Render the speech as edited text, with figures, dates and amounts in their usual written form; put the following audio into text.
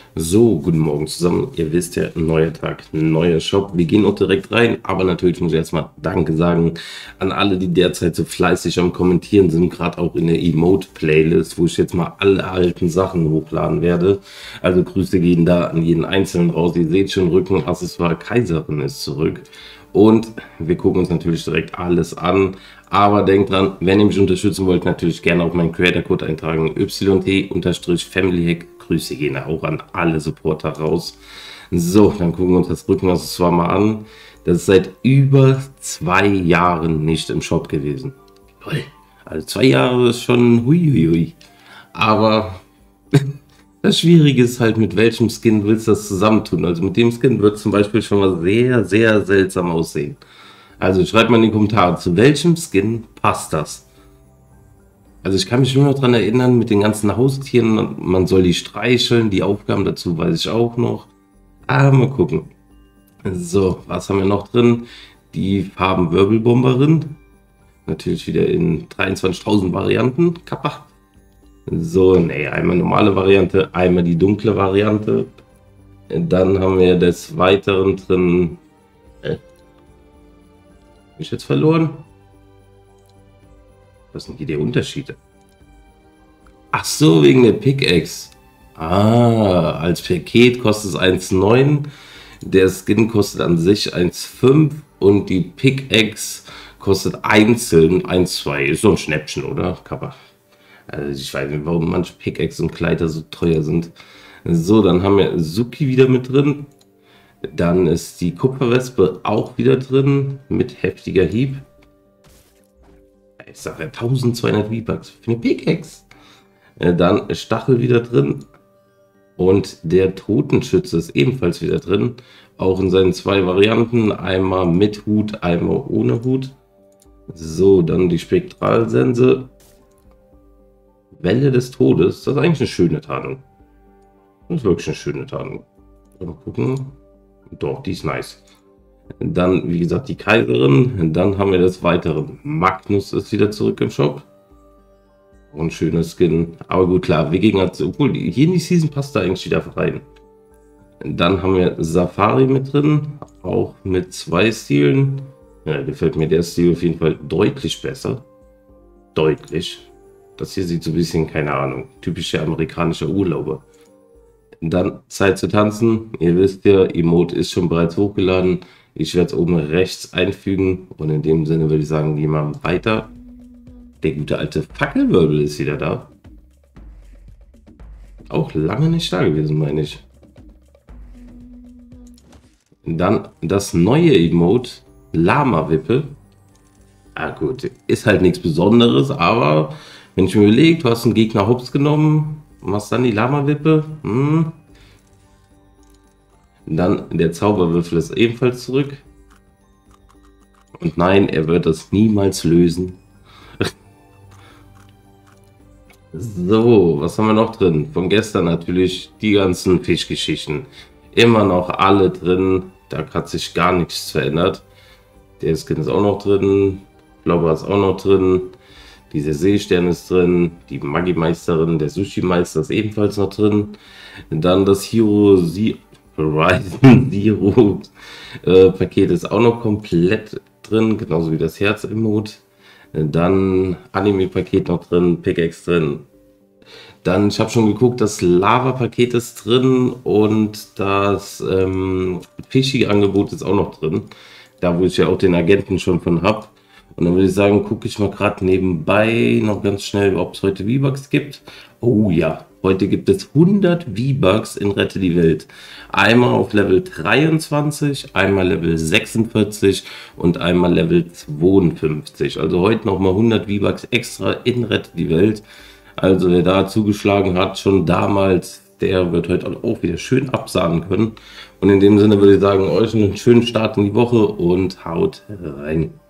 So, guten Morgen zusammen. Ihr wisst ja, neuer Tag, neuer Shop. Wir gehen auch direkt rein, aber natürlich muss ich erstmal Danke sagen an alle, die derzeit so fleißig am Kommentieren sind, gerade auch in der Emote-Playlist, wo ich jetzt mal alle alten Sachen hochladen werde. Also Grüße gehen da an jeden Einzelnen raus. Ihr seht schon, Rückenaccessoire Kaiserin ist zurück. Und wir gucken uns natürlich direkt alles an. Aber denkt dran, wenn ihr mich unterstützen wollt, natürlich gerne auf meinen Creator-Code eintragen. YT-FamilyHack. Grüße gehen auch an alle Supporter raus. So, dann gucken wir uns das Rückenaccessoire mal an. Das ist seit über 2 Jahren nicht im Shop gewesen. Also 2 Jahre ist schon huiuiui. Aber das Schwierige ist halt, mit welchem Skin willst du das zusammentun. Also mit dem Skin wird zum Beispiel schon mal sehr, sehr seltsam aussehen. Also schreibt mal in die Kommentare, zu welchem Skin passt das? Also ich kann mich nur noch daran erinnern, mit den ganzen Haustieren, man soll die streicheln, die Aufgaben dazu weiß ich auch noch. Aber mal gucken. So, was haben wir noch drin? Die Farbenwirbelbomberin. Natürlich wieder in 23.000 Varianten. Kappa. So, ne, einmal normale Variante, einmal die dunkle Variante. Dann haben wir des Weiteren drin... Bin ich jetzt verloren? Was sind hier die Unterschiede? Ach so, wegen der Pickaxe. Ah, als Paket kostet es 1,9. Der Skin kostet an sich 1,5 und die Pickaxe kostet einzeln 1,2. Ist so ein Schnäppchen, oder? Kappa. Also ich weiß nicht, warum manche Pickaxe und Kleider so teuer sind. So, dann haben wir Suki wieder mit drin. Dann ist die Kupferwespe auch wieder drin mit heftiger Hieb. Ich sage ja 1200 V-Bucks für eine Pickaxe. Dann Stachel wieder drin. Und der Totenschütze ist ebenfalls wieder drin. Auch in seinen 2 Varianten. Einmal mit Hut, einmal ohne Hut. So, dann die Spektralsense. Welle des Todes. Das ist eigentlich eine schöne Tarnung. Das ist wirklich eine schöne Tarnung. Mal gucken. Doch, die ist nice. Dann, wie gesagt, die Kaiserin. Dann haben wir des Weiteren. Magnus ist wieder zurück im Shop. Und schöner Skin. Aber gut, klar, Wikinger hat, obwohl hier in die Season passt da eigentlich wieder rein. Dann haben wir Safari mit drin. Auch mit 2 Stilen. Ja, gefällt mir der Stil auf jeden Fall deutlich besser. Deutlich. Das hier sieht so ein bisschen, keine Ahnung, typischer amerikanischer Urlauber. Dann Zeit zu tanzen. Ihr wisst ja, Emote ist schon bereits hochgeladen. Ich werde es oben rechts einfügen und in dem Sinne würde ich sagen, gehen wir weiter. Der gute alte Fackelwirbel ist wieder da. Auch lange nicht da gewesen, meine ich. Dann das neue Emote, Lama-Wippe. Ah gut, ist halt nichts Besonderes, aber wenn ich mir überlege, du hast einen Gegner hops genommen, machst dann die Lama-Wippe. Dann der Zauberwürfel ist ebenfalls zurück. Und nein, er wird das niemals lösen. So, was haben wir noch drin? Von gestern natürlich die ganzen Fischgeschichten. Immer noch alle drin. Da hat sich gar nichts verändert. Der Skin ist auch noch drin. Blauber ist auch noch drin. Dieser Seestern ist drin. Die Maggi-Meisterin, der Sushi-Meister ist ebenfalls noch drin. Dann das Horizon Zero Paket ist auch noch komplett drin, genauso wie das Herz-Emote. Dann Anime-Paket noch drin, Pickaxe drin. Dann, ich habe schon geguckt, das Lava-Paket ist drin und das Fischi-Angebot ist auch noch drin. Da, wo ich ja auch den Agenten schon von habe. Und dann würde ich sagen, gucke ich mal gerade nebenbei noch ganz schnell, ob es heute V-Bucks gibt. Oh ja, heute gibt es 100 V-Bucks in Rette die Welt. Einmal auf Level 23, einmal Level 46 und einmal Level 52. Also heute nochmal 100 V-Bucks extra in Rette die Welt. Also wer da zugeschlagen hat, schon damals, der wird heute auch wieder schön absahnen können. Und in dem Sinne würde ich sagen, euch einen schönen Start in die Woche und haut rein.